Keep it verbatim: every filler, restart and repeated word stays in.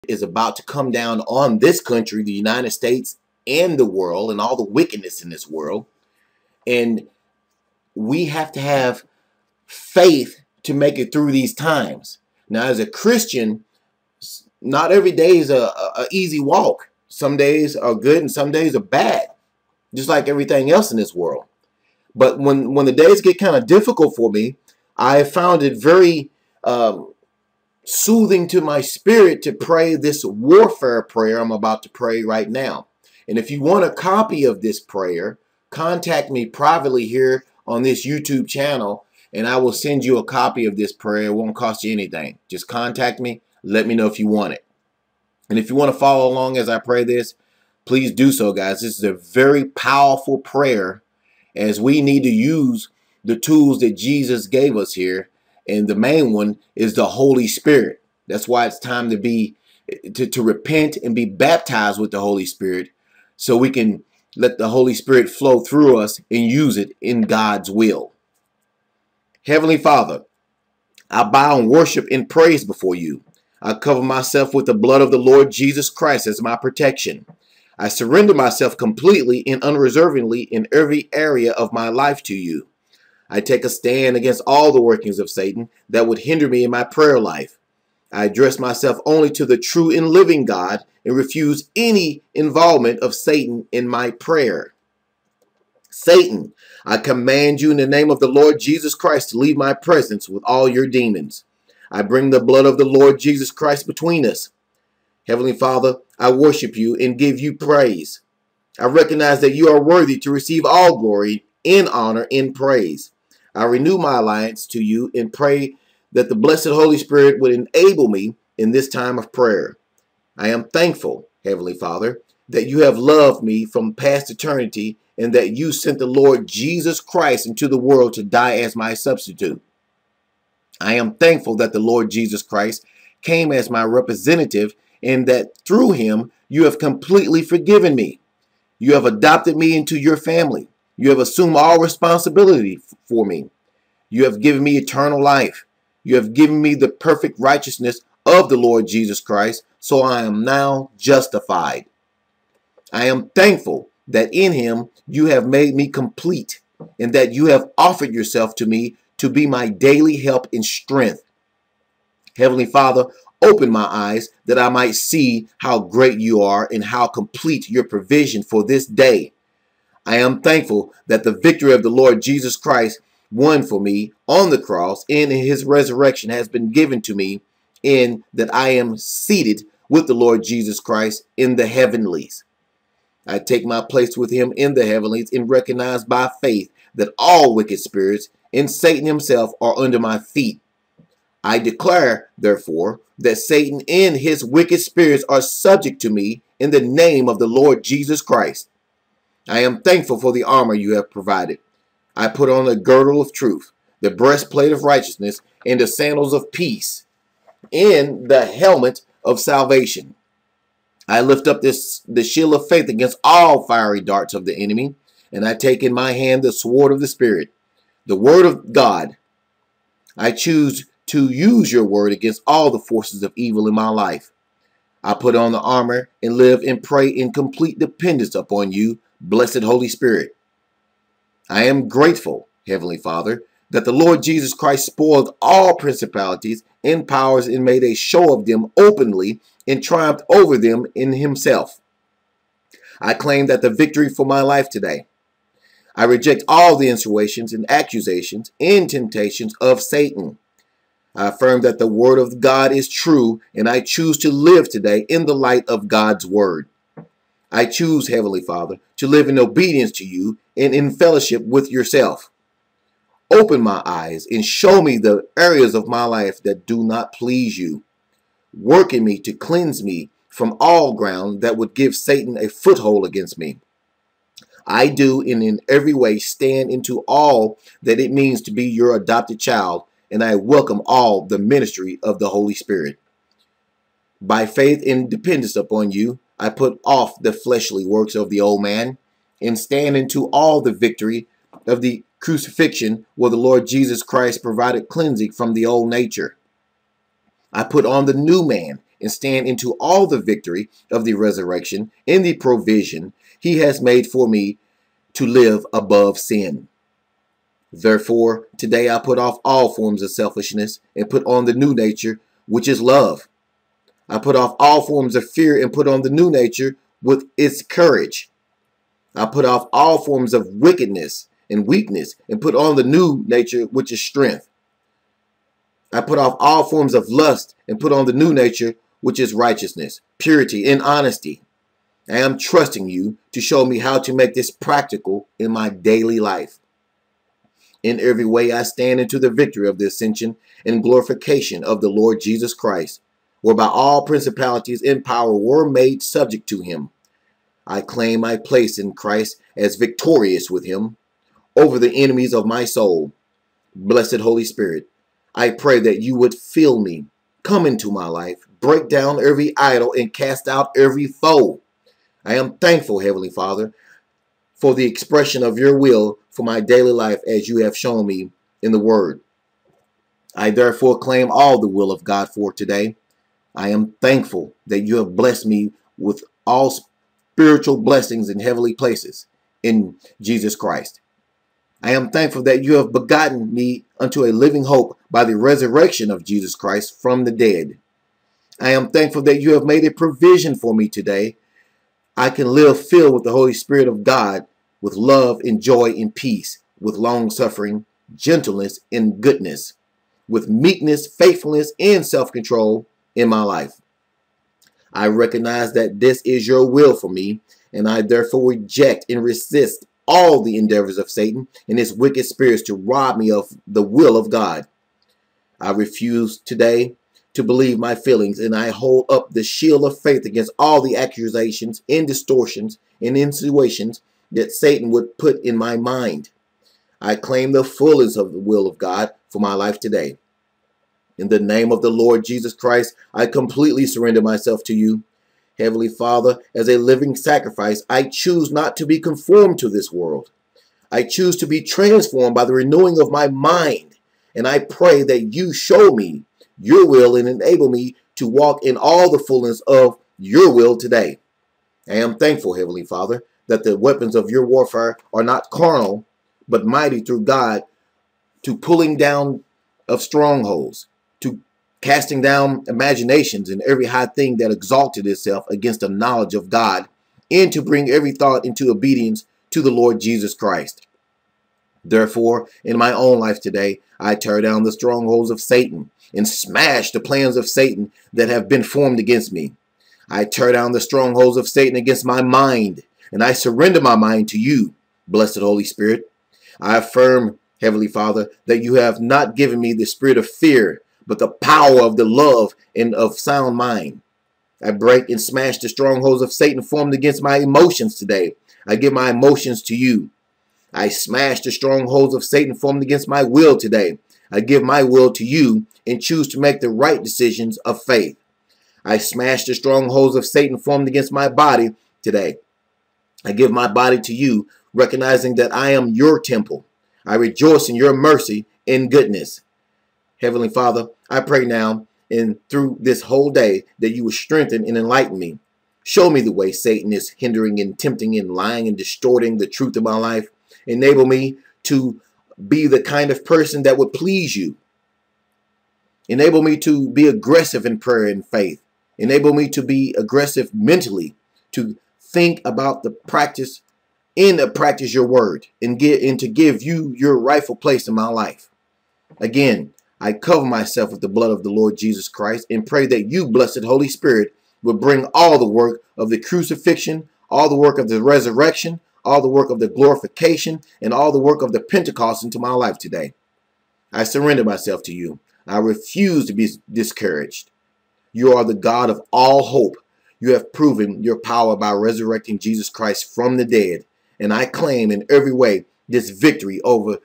is about to come down on this country, the United States, and the world, and all the wickedness in this world. And we have to have faith to make it through these times. Now, as a Christian, not every day is a, a, a easy walk. Some days are good and some days are bad, just like everything else in this world. But when, when the days get kind of difficult for me, I found it very um, soothing to my spirit to pray this warfare prayer I'm about to pray right now. And if you want a copy of this prayer, contact me privately here on this YouTube channel, and I will send you a copy of this prayer. It won't cost you anything. Just contact me. Let me know if you want it. And if you want to follow along as I pray this, please do so, guys. This is a very powerful prayer, as we need to use the tools that Jesus gave us here. And the main one is the Holy Spirit. That's why it's time to be to, to repent and be baptized with the Holy Spirit, so we can let the Holy Spirit flow through us and use it in God's will. Heavenly Father, I bow and worship and praise before you. I cover myself with the blood of the Lord Jesus Christ as my protection. I surrender myself completely and unreservedly in every area of my life to you. I take a stand against all the workings of Satan that would hinder me in my prayer life. I address myself only to the true and living God and refuse any involvement of Satan in my prayer. Satan, I command you in the name of the Lord Jesus Christ to leave my presence with all your demons. I bring the blood of the Lord Jesus Christ between us. Heavenly Father, I worship you and give you praise. I recognize that you are worthy to receive all glory and honor and praise. I renew my alliance to you and pray that the blessed Holy Spirit would enable me in this time of prayer. I am thankful, Heavenly Father, that you have loved me from past eternity and that you sent the Lord Jesus Christ into the world to die as my substitute. I am thankful that the Lord Jesus Christ came as my representative and that through him you have completely forgiven me. You have adopted me into your family. You have assumed all responsibility for me. You have given me eternal life. You have given me the perfect righteousness of the Lord Jesus Christ, so I am now justified. I am thankful that in him you have made me complete and that you have offered yourself to me to be my daily help and strength. Heavenly Father, open my eyes that I might see how great you are and how complete your provision for this day. I am thankful that the victory of the Lord Jesus Christ won for me on the cross and in his resurrection has been given to me, in that I am seated with the Lord Jesus Christ in the heavenlies. I take my place with him in the heavenlies and recognize by faith that all wicked spirits and Satan himself are under my feet. I declare, therefore, that Satan and his wicked spirits are subject to me in the name of the Lord Jesus Christ. I am thankful for the armor you have provided. I put on the girdle of truth, the breastplate of righteousness, and the sandals of peace, and the helmet of salvation. I lift up this the shield of faith against all fiery darts of the enemy, and I take in my hand the sword of the Spirit, the word of God. I choose to use your word against all the forces of evil in my life. I put on the armor and live and pray in complete dependence upon you, blessed Holy Spirit. I am grateful, Heavenly Father, that the Lord Jesus Christ spoiled all principalities and powers and made a show of them openly and triumphed over them in himself. I claim that the victory for my life today. I reject all the insinuations and accusations and temptations of Satan. I affirm that the word of God is true, and I choose to live today in the light of God's word. I choose, Heavenly Father, to live in obedience to you and in fellowship with yourself. Open my eyes and show me the areas of my life that do not please you. Work in me to cleanse me from all ground that would give Satan a foothold against me. I do and in every way stand into all that it means to be your adopted child, and I welcome all the ministry of the Holy Spirit. By faith and dependence upon you, I put off the fleshly works of the old man and stand into all the victory of the crucifixion, where the Lord Jesus Christ provided cleansing from the old nature. I put on the new man and stand into all the victory of the resurrection and the provision he has made for me to live above sin. Therefore, today I put off all forms of selfishness and put on the new nature, which is love. I put off all forms of fear and put on the new nature with its courage. I put off all forms of wickedness and weakness and put on the new nature, which is strength. I put off all forms of lust and put on the new nature, which is righteousness, purity, and honesty. I am trusting you to show me how to make this practical in my daily life. In every way, I stand into the victory of the ascension and glorification of the Lord Jesus Christ, whereby all principalities and power were made subject to him. I claim my place in Christ as victorious with him over the enemies of my soul. Blessed Holy Spirit, I pray that you would fill me, come into my life, break down every idol, and cast out every foe. I am thankful, Heavenly Father, for the expression of your will for my daily life as you have shown me in the Word. I therefore claim all the will of God for today. I am thankful that you have blessed me with all spiritual blessings in heavenly places in Jesus Christ. I am thankful that you have begotten me unto a living hope by the resurrection of Jesus Christ from the dead. I am thankful that you have made a provision for me today. I can live filled with the Holy Spirit of God, with love and joy and peace, with long suffering, gentleness and goodness, with meekness, faithfulness, and self-control in my life. I recognize that this is your will for me, and I therefore reject and resist all the endeavors of Satan and his wicked spirits to rob me of the will of God. I refuse today to believe my feelings, and I hold up the shield of faith against all the accusations and distortions and insinuations that Satan would put in my mind. I claim the fullness of the will of God for my life today. In the name of the Lord Jesus Christ, I completely surrender myself to you. Heavenly Father, as a living sacrifice, I choose not to be conformed to this world. I choose to be transformed by the renewing of my mind. And I pray that you show me your will and enable me to walk in all the fullness of your will today. I am thankful, Heavenly Father, that the weapons of your warfare are not carnal, but mighty through God to pulling down of strongholds, to casting down imaginations and every high thing that exalted itself against the knowledge of God, and to bring every thought into obedience to the Lord Jesus Christ. Therefore, in my own life today, I tear down the strongholds of Satan and smash the plans of Satan that have been formed against me. I tear down the strongholds of Satan against my mind, and I surrender my mind to you, blessed Holy Spirit. I affirm, Heavenly Father, that you have not given me the spirit of fear, but the power of the love and of sound mind. I break and smash the strongholds of Satan formed against my emotions today. I give my emotions to you. I smash the strongholds of Satan formed against my will today. I give my will to you and choose to make the right decisions of faith. I smash the strongholds of Satan formed against my body today. I give my body to you, recognizing that I am your temple. I rejoice in your mercy and goodness. Heavenly Father, I pray now and through this whole day that you will strengthen and enlighten me. Show me the way Satan is hindering and tempting and lying and distorting the truth of my life. Enable me to be the kind of person that would please you. Enable me to be aggressive in prayer and faith. Enable me to be aggressive mentally, to think about the practice and to practice your word and get and to give you your rightful place in my life. Again, I cover myself with the blood of the Lord Jesus Christ and pray that you, blessed Holy Spirit, will bring all the work of the crucifixion, all the work of the resurrection, all the work of the glorification, and all the work of the Pentecost into my life today. I surrender myself to you. I refuse to be discouraged. You are the God of all hope. You have proven your power by resurrecting Jesus Christ from the dead, and I claim in every way this victory over